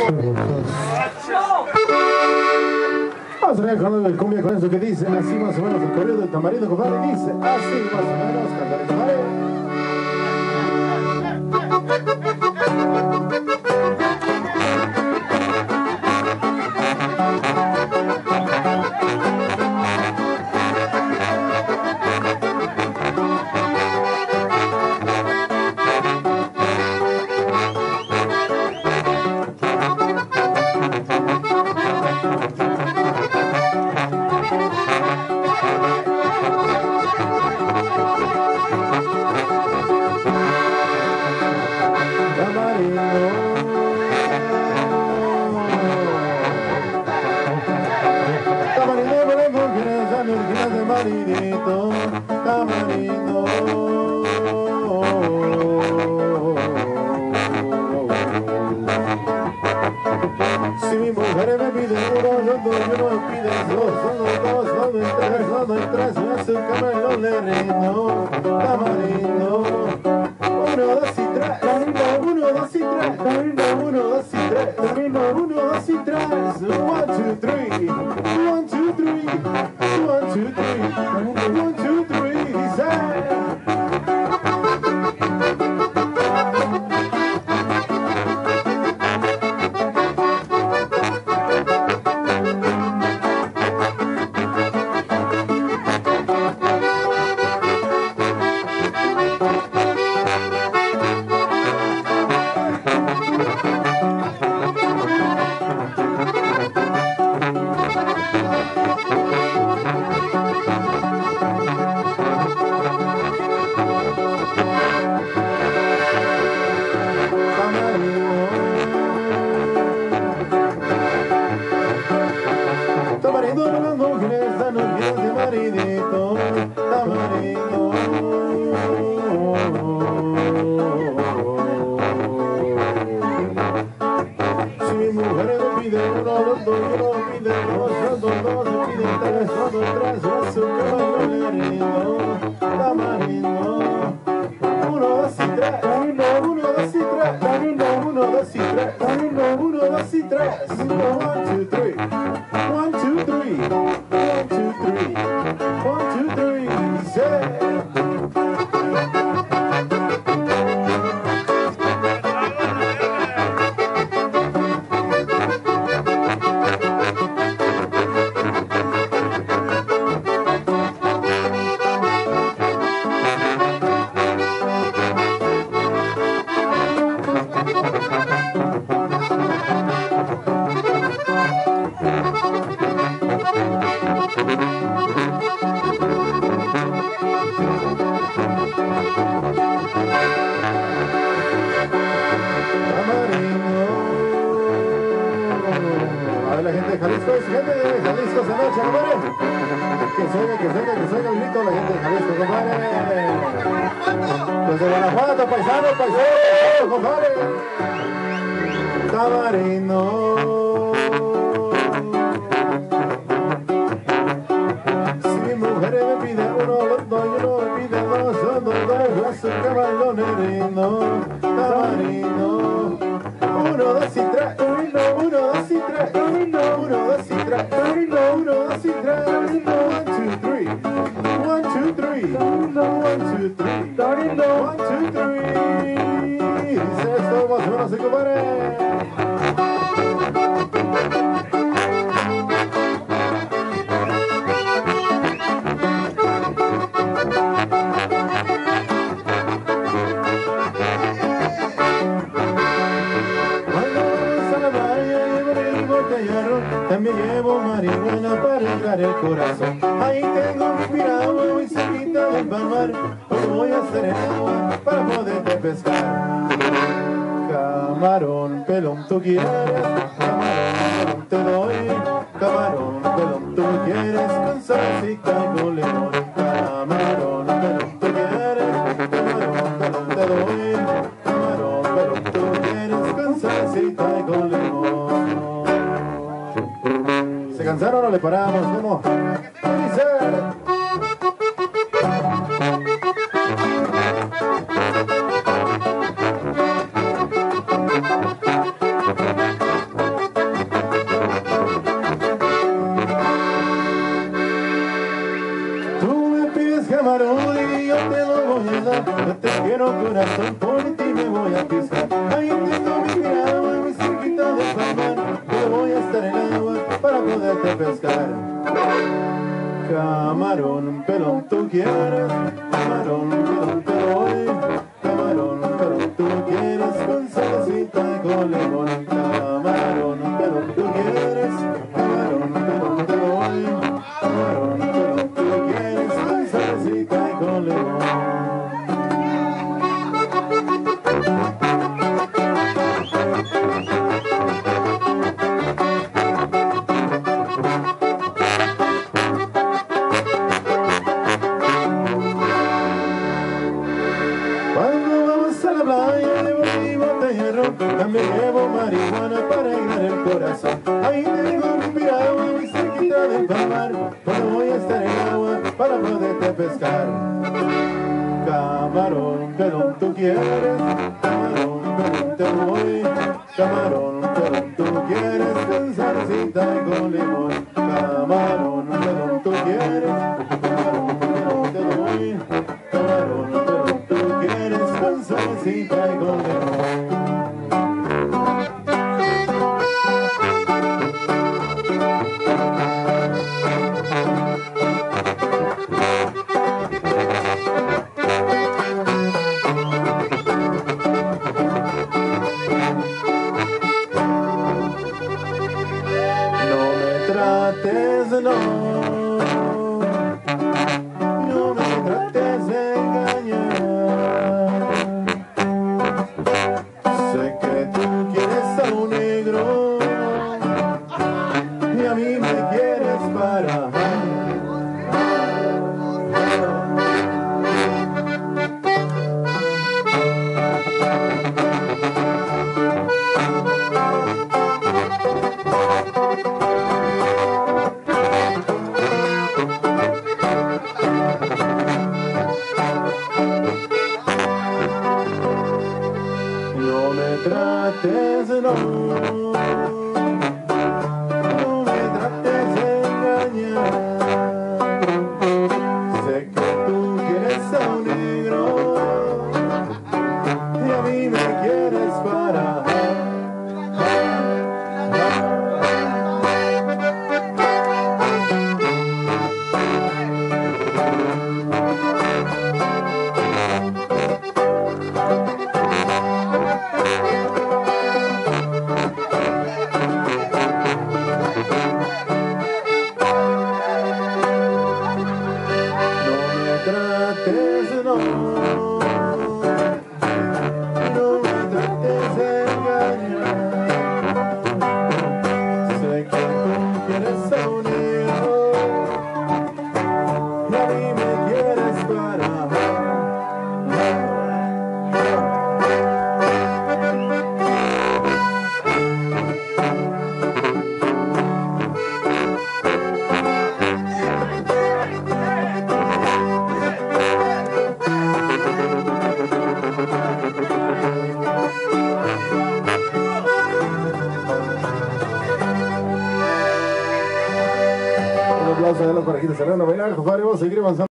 Vamos a ver con el cumbia con eso que dice así más o menos el corrido del tamarindo, compadre. Dice así más o menos, cantar, compadre. Si mi mujer me pide uno, yo no me pides dos, solo tres, me hace un camarón le rindo, tamarindo. Uno, dos y tres, uno, dos y tres, uno, dos y tres, uno, dos y tres, 1, 2, 3, 1, 2, 3, 1, 2, 3, 1, 2, 3, dice. Tamarindo, las mujeres dan orgullos de maridito, tamarindo. Si mi mujer me pide uno, dos, yo no pide dos, me pide tres, a su cama le rindo, tamarindo. Uno, dos y tres, uno, dos y tres, uno, dos y tres, uno, dos y tres, 1, 2, 3. 1, 2, 3, 1, 2, 3, 1, 2, 3, dice. La gente de Jalisco, gente de Jalisco se marcha, compadre. Que se oiga el grito la gente de Jalisco, compadre. Los de Guanajuato, paisano, compadre. Tamarindo. Si mi mujer me pide uno, los dos, yo no me pide dos, son dos, su caballo rindo, tamarindo. 1, 2 y 3, 1, 2 y 3, 1, 2 y 3, 1, 2 y 3, 1, 2, 3, 1, 2, 3, 1, 2, 3, 1, 2, 3. Dice esto más o menos, compadre. También llevo marihuana para entrar el corazón. Ahí tengo mi piragua y cerquita del palmar. Pues voy a hacer el agua para poderte pescar. Camarón, pelón, tú quieres. Camarón, pelón, te doy. Camarón, pelón, tú quieres. Con salsita y con limón. Camarón, pelón, tú quieres. Camarón, pelón, te doy. Camarón, pelón, tú quieres. Con salsita y con limón. ¿Se cansaron o no le paramos? ¿Cómo? Dice. Camarón, pelón, tú quieres, camarón, pelón, te doy. Camarón, pelón, tú quieres, con salecita y con limón. Camarón, pelón, tú quieres, camarón, pelón, te doy. Camarón, pelón, tú quieres, con salecita y con limón. Cuando vamos a la playa llevo mi botella de ron, también llevo marihuana para alegrar el corazón. Ahí tengo mi piragua muy cerquita del mar, cuando voy a estar en el agua para poderte pescar. Camarón, pelón, tú quieres, camarón, pelón, te doy. Camarón, pelón, tú quieres, con salsita y con limón. Camarón, pelón, tú quieres, camarón, pelón, te doy. Camarón, pelón, tú quieres, con salsita y con limón. No, no me trates de engañar. Sé que tú quieres a un negro y a mí me quieres para. No me trates, no me trates de engañar. Sé que tú quieres a un negro y a mí me quieres para. No me trates de engañar. Sé que tú quieres a un hijo y a mí me quieres para. Un aplauso de los parejitos. Serrano a bailar, compadre, vamos a seguir avanzando.